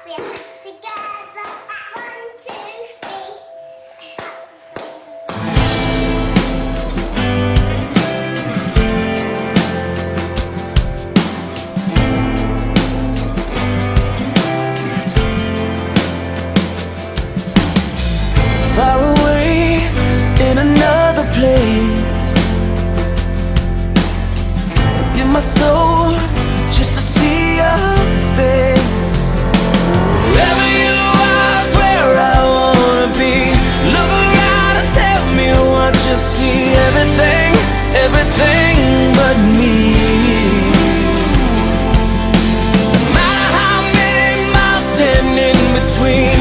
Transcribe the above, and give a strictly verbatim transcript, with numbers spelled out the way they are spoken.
Far away in another place, I give my soul just to see your face. Wherever you are is where I wanna be. Look around and tell me what you see. Everything, everything but me. No matter how many miles stand in between,